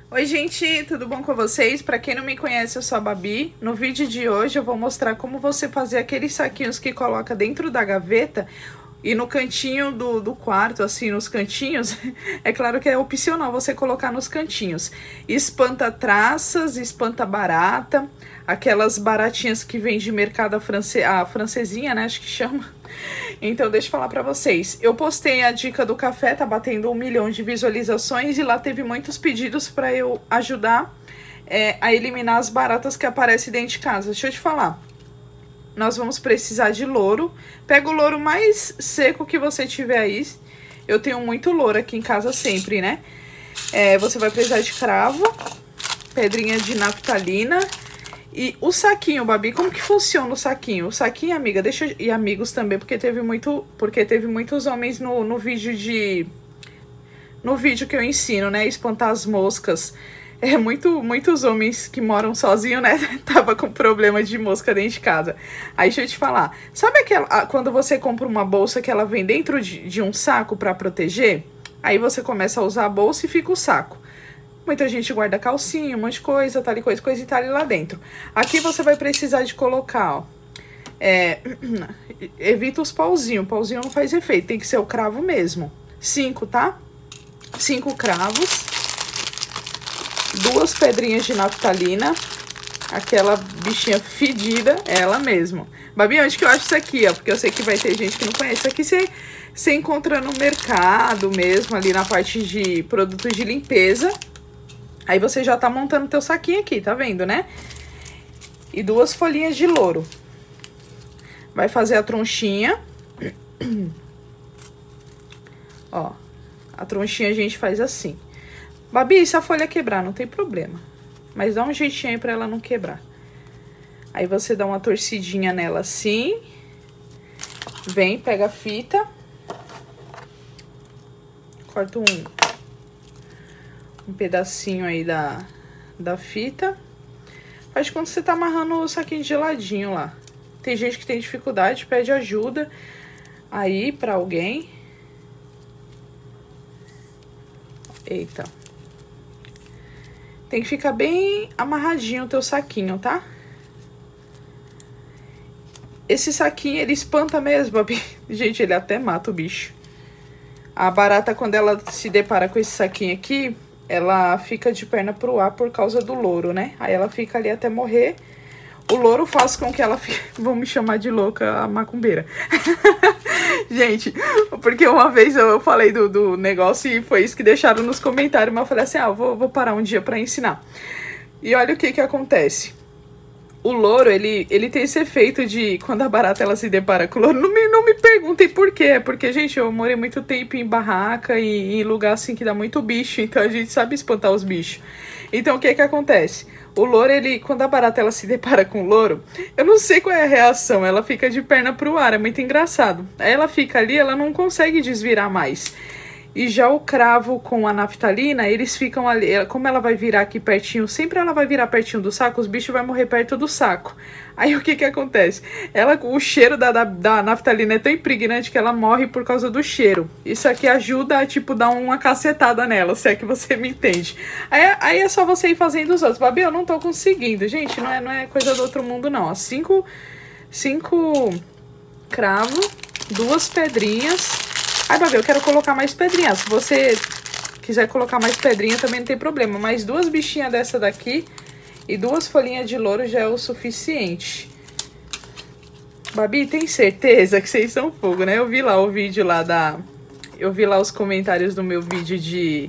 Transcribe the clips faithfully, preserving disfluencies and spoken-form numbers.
Oi gente, tudo bom com vocês? Para quem não me conhece, eu sou a Babi. No vídeo de hoje eu vou mostrar como você fazer aqueles saquinhos que coloca dentro da gaveta e no cantinho do, do quarto, assim, nos cantinhos. É claro que é opcional você colocar nos cantinhos. Espanta traças, espanta barata, aquelas baratinhas que vem de mercado france... a francesinha, né? Acho que chama. Então, deixa eu falar pra vocês. Eu postei a dica do café, tá batendo um milhão de visualizações e lá teve muitos pedidos pra eu ajudar é, a eliminar as baratas que aparecem dentro de casa. Deixa eu te falar. Nós vamos precisar de louro. Pega o louro mais seco que você tiver aí. Eu tenho muito louro aqui em casa sempre, né? É, você vai precisar de cravo, pedrinha de naftalina. E o saquinho, Babi, como que funciona o saquinho? O saquinho, amiga, deixa eu... E amigos também, porque teve muito... Porque teve muitos homens no, no vídeo de... No vídeo que eu ensino, né? Espantar as moscas. É, muito, muitos homens que moram sozinhos, né? Tava com problema de mosca dentro de casa. Aí, deixa eu te falar. Sabe aquela... Quando você compra uma bolsa que ela vem dentro de, de um saco pra proteger? Aí você começa a usar a bolsa e fica o saco. Muita gente guarda calcinha, um monte de coisa, tal e coisa, coisa e tal lá dentro. Aqui você vai precisar de colocar, ó, é, evita os pauzinhos, o pauzinho não faz efeito, tem que ser o cravo mesmo. Cinco, tá? Cinco cravos, duas pedrinhas de naftalina, aquela bichinha fedida, ela mesmo. Babi, onde que eu acho isso aqui, ó? Porque eu sei que vai ter gente que não conhece. Isso aqui você, você encontra no mercado mesmo, ali na parte de produtos de limpeza. Aí você já tá montando teu saquinho aqui, tá vendo, né? E duas folhinhas de louro. Vai fazer a tronchinha. Ó, a tronchinha a gente faz assim. Babi, se a folha quebrar, não tem problema. Mas dá um jeitinho aí pra ela não quebrar. Aí você dá uma torcidinha nela assim. Vem, pega a fita. Corta um... um pedacinho aí da, da fita. Faz quando você tá amarrando o saquinho de geladinho lá. Tem gente que tem dificuldade, pede ajuda aí pra alguém. Eita. Tem que ficar bem amarradinho o teu saquinho, tá? Esse saquinho, ele espanta mesmo, Babi. Gente, ele até mata o bicho. A barata, quando ela se depara com esse saquinho aqui, ela fica de perna pro ar por causa do louro, né? Aí ela fica ali até morrer. O louro faz com que ela fique... Vão me chamar de louca, a macumbeira. Gente, porque uma vez eu falei do, do negócio e foi isso que deixaram nos comentários. Mas eu falei assim, ah, eu vou, vou parar um dia pra ensinar. E olha o que que acontece. O louro, ele, ele tem esse efeito de... Quando a barata, ela se depara com o louro... Não me, não me perguntem por quê. Porque, gente, eu morei muito tempo em barraca e em lugar, assim, que dá muito bicho. Então, a gente sabe espantar os bichos. Então, o que que acontece? O louro, ele... Quando a barata, ela se depara com o louro... Eu não sei qual é a reação. Ela fica de perna pro ar. É muito engraçado. Aí, ela fica ali, ela não consegue desvirar mais. E já o cravo com a naftalina, eles ficam ali, como ela vai virar aqui pertinho, sempre ela vai virar pertinho do saco, os bichos vão morrer perto do saco. Aí o que que acontece? Ela, o cheiro da, da, da naftalina é tão impregnante que ela morre por causa do cheiro. Isso aqui ajuda a, tipo, dar uma cacetada nela, se é que você me entende. Aí, aí é só você ir fazendo os outros. Babi, eu não tô conseguindo, gente, não é, não é coisa do outro mundo, não. Ó, cinco, cinco cravos, duas pedrinhas... Ai, Babi, eu quero colocar mais pedrinhas. Se você quiser colocar mais pedrinha, também não tem problema. Mas duas bichinhas dessa daqui e duas folhinhas de louro já é o suficiente. Babi, tem certeza que vocês são fogo, né? Eu vi lá o vídeo lá da... Eu vi lá os comentários do meu vídeo de...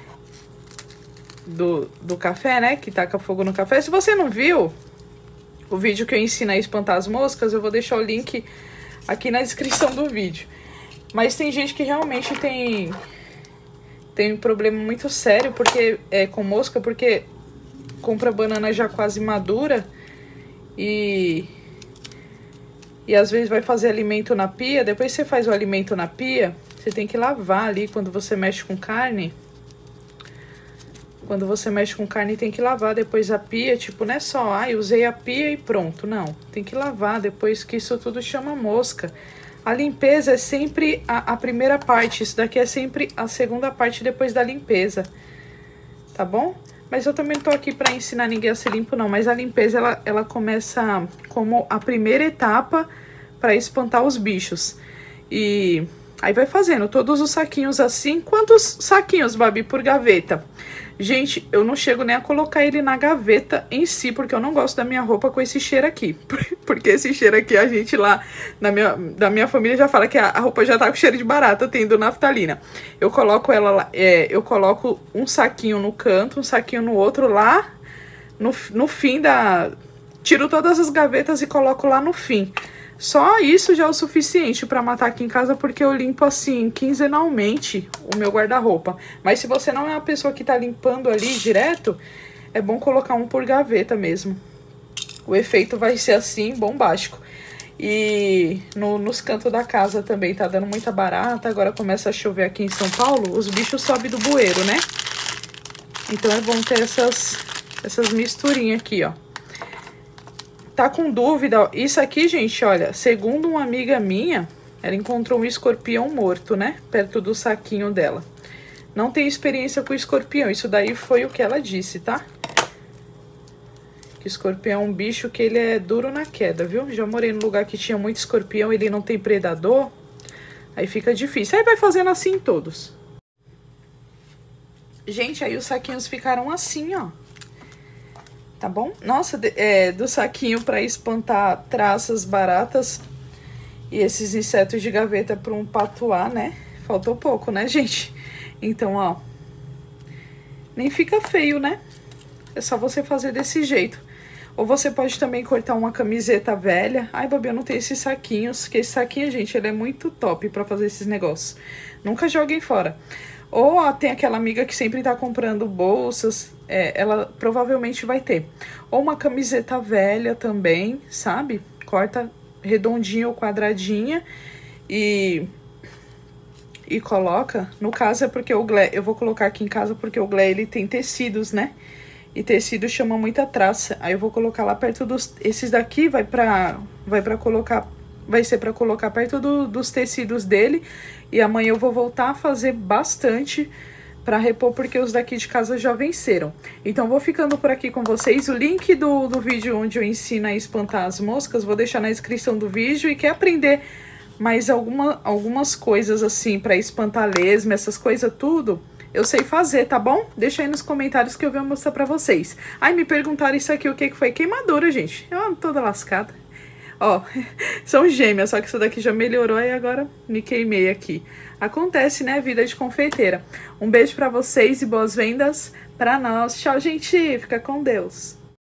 Do, do café, né? Que taca fogo no café. Se você não viu o vídeo que eu ensino a espantar as moscas, eu vou deixar o link aqui na descrição do vídeo. Mas tem gente que realmente tem, tem um problema muito sério porque, é, com mosca, porque compra banana já quase madura e, e às vezes vai fazer alimento na pia. Depois que você faz o alimento na pia, você tem que lavar ali quando você mexe com carne. Quando você mexe com carne tem que lavar depois a pia, tipo, não é só, ah, eu usei a pia e pronto, não. Tem que lavar depois que isso tudo chama mosca. A limpeza é sempre a, a primeira parte, isso daqui é sempre a segunda parte depois da limpeza, tá bom? Mas eu também não tô aqui pra ensinar ninguém a ser limpo, não. Mas a limpeza, ela, ela começa como a primeira etapa pra espantar os bichos. E aí vai fazendo todos os saquinhos assim. Quantos saquinhos, Babi, por gaveta? Gente, eu não chego nem a colocar ele na gaveta em si, porque eu não gosto da minha roupa com esse cheiro aqui. Porque esse cheiro aqui, a gente lá na minha, da minha família já fala que a, a roupa já tá com cheiro de barata, tendo naftalina. Eu coloco ela lá, é, eu coloco um saquinho no canto, um saquinho no outro lá, no, no fim da... Tiro todas as gavetas e coloco lá no fim. Só isso já é o suficiente pra matar aqui em casa, porque eu limpo assim, quinzenalmente, o meu guarda-roupa. Mas se você não é uma pessoa que tá limpando ali direto, é bom colocar um por gaveta mesmo. O efeito vai ser assim, bombástico. E no, nos cantos da casa também tá dando muita barata. Agora começa a chover aqui em São Paulo, os bichos sobem do bueiro, né? Então é bom ter essas, essas misturinhas aqui, ó. Tá com dúvida, ó, isso aqui, gente, olha, segundo uma amiga minha, ela encontrou um escorpião morto, né, perto do saquinho dela. Não tem experiência com escorpião, isso daí foi o que ela disse, tá? Que escorpião é um bicho que ele é duro na queda, viu? Já morei num lugar que tinha muito escorpião, ele não tem predador, aí fica difícil. Aí vai fazendo assim em todos. Gente, aí os saquinhos ficaram assim, ó. Tá bom? Nossa, é, do saquinho pra espantar traças, baratas e esses insetos de gaveta pra um patuá, né? Faltou pouco, né, gente? Então, ó, nem fica feio, né? É só você fazer desse jeito. Ou você pode também cortar uma camiseta velha. Ai, Babi, eu não tenho esses saquinhos. Que esse saquinho, gente, ele é muito top pra fazer esses negócios. Nunca joguem fora. Ou ó, tem aquela amiga que sempre tá comprando bolsas, é, ela provavelmente vai ter. Ou uma camiseta velha também, sabe? Corta redondinha ou quadradinha e, e coloca. No caso é porque o glé, eu vou colocar aqui em casa porque o glé ele tem tecidos, né? E tecido chama muita traça. Aí eu vou colocar lá perto dos... Esses daqui vai pra, vai pra colocar... Vai ser pra colocar perto do, dos tecidos dele. E amanhã eu vou voltar a fazer bastante pra repor, porque os daqui de casa já venceram. Então vou ficando por aqui com vocês. O link do, do vídeo onde eu ensino a espantar as moscas, vou deixar na descrição do vídeo. E quer aprender mais alguma, algumas coisas assim pra espantar lesma, essas coisas tudo... Eu sei fazer, tá bom? Deixa aí nos comentários que eu venho mostrar pra vocês. Ai, me perguntaram isso aqui, o que que foi? Queimadura, gente. Eu ando toda lascada. Ó, são gêmeas, só que isso daqui já melhorou e agora me queimei aqui. Acontece, né? Vida de confeiteira. Um beijo pra vocês e boas vendas pra nós. Tchau, gente. Fica com Deus.